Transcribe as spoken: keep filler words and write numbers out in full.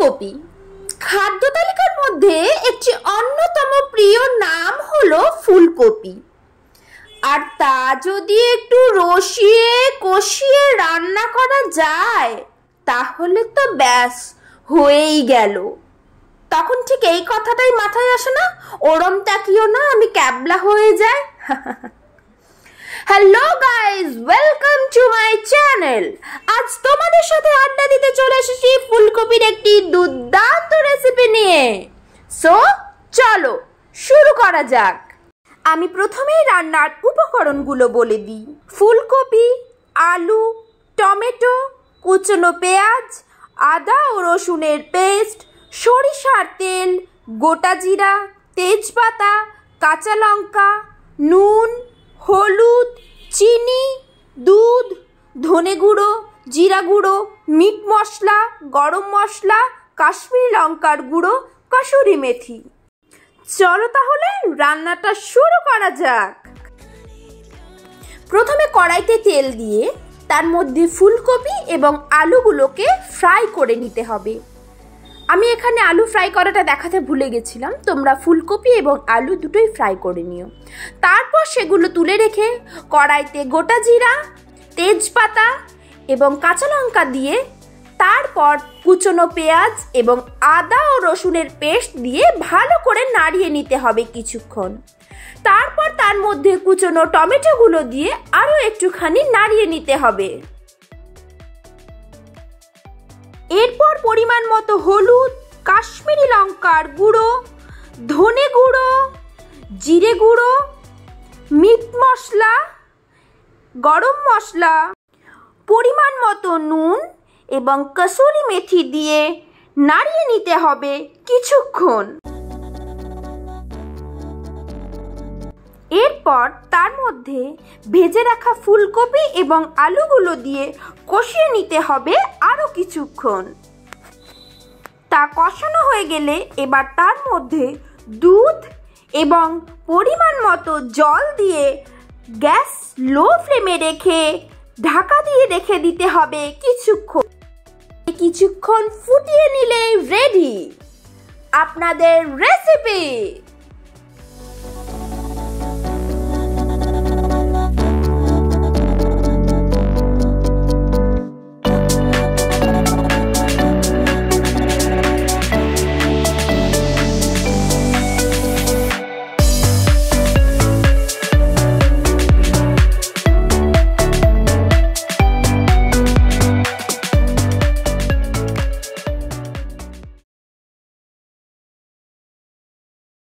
ফুলকপি খাদ্য তালিকার মধ্যে একটি অন্যতম প্রিয় নাম হলো ফুলকপি। আর তা যদি একটু রসিয়ে কষিয়ে রান্না করা যায় তাহলে তো ব্যাস হয়েই গেল। তখন ঠিক এই কথাটাই মাথায় আসে না, ওরম তাকিও না আমি ক্যাবলা হয়ে যায়। Hello guys, welcome to my channel. আজ তোমাদের সাথে আড্ডা দিতে চলে এসেছি ফুলকপির একটি দুর্দান্ত রেসিপি নিয়ে। সো চলো শুরু করা যাক। আমি প্রথমেই রান্নার উপকরণগুলো বলে দিই। ফুলকপি, আলু, টমেটো, কুচনো পেঁয়াজ, আদা ও রসুনের পেস্ট, সরিষার তেল, গোটা জিরা, তেজপাতা, কাঁচা লঙ্কা, নুন, হলুদ, চিনি, দুধ, ধনে গুঁড়ো, জিরা গুঁড়ো, মিট মশলা, গরম মশলা, কাশ্মীরি লঙ্কার গুঁড়ো, কসুরি মেথি। চলো তাহলে রান্নাটা শুরু করা যাক। প্রথমে কড়াইতে তেল দিয়ে তার মধ্যে ফুলকপি এবং আলুগুলোকে ফ্রাই করে নিতে হবে। আমি এখানে আলু ফ্রাই করাটা দেখাতে ভুলে গেছিলাম, তোমরা ফুলকপি এবং আলু দুটোই ফ্রাই করে নিও। তারপর সেগুলো তুলে রেখে কড়াইতে গোটা জিরা, তেজপাতা এবং কাঁচা লঙ্কা দিয়ে তারপর কুচনো পেঁয়াজ এবং আদা ও রসুনের পেস্ট দিয়ে ভালো করে নাড়িয়ে নিতে হবে কিছুক্ষণ। তারপর তার মধ্যে কুচনো টমেটোগুলো দিয়ে আরও একটুখানি নাড়িয়ে নিতে হবে। এরপর পরিমাণ মতো হলুদ, কাশ্মীরি লঙ্কার গুঁড়ো, ধনে গুঁড়ো, জিরে গুঁড়ো, মিট মশলা, গরম মশলা, পরিমাণ মতো নুন এবং কসুরি মেথি দিয়ে নাড়িয়ে নিতে হবে কিছুক্ষণ। এরপর তার মধ্যে ভেজে রাখা ফুলকপি এবং আলুগুলো দিয়ে কষিয়ে নিতে হবে আরও কিছুক্ষণ। তা কষানো হয়ে গেলে এবার তার মধ্যে দুধ এবং পরিমাণ মতো জল দিয়ে গ্যাস লো ফ্লেমে রেখে ঢাকা দিয়ে রেখে দিতে হবে কিছুক্ষণ। কিছুক্ষণ ফুটিয়ে নিলেই রেডি আপনাদের রেসিপি।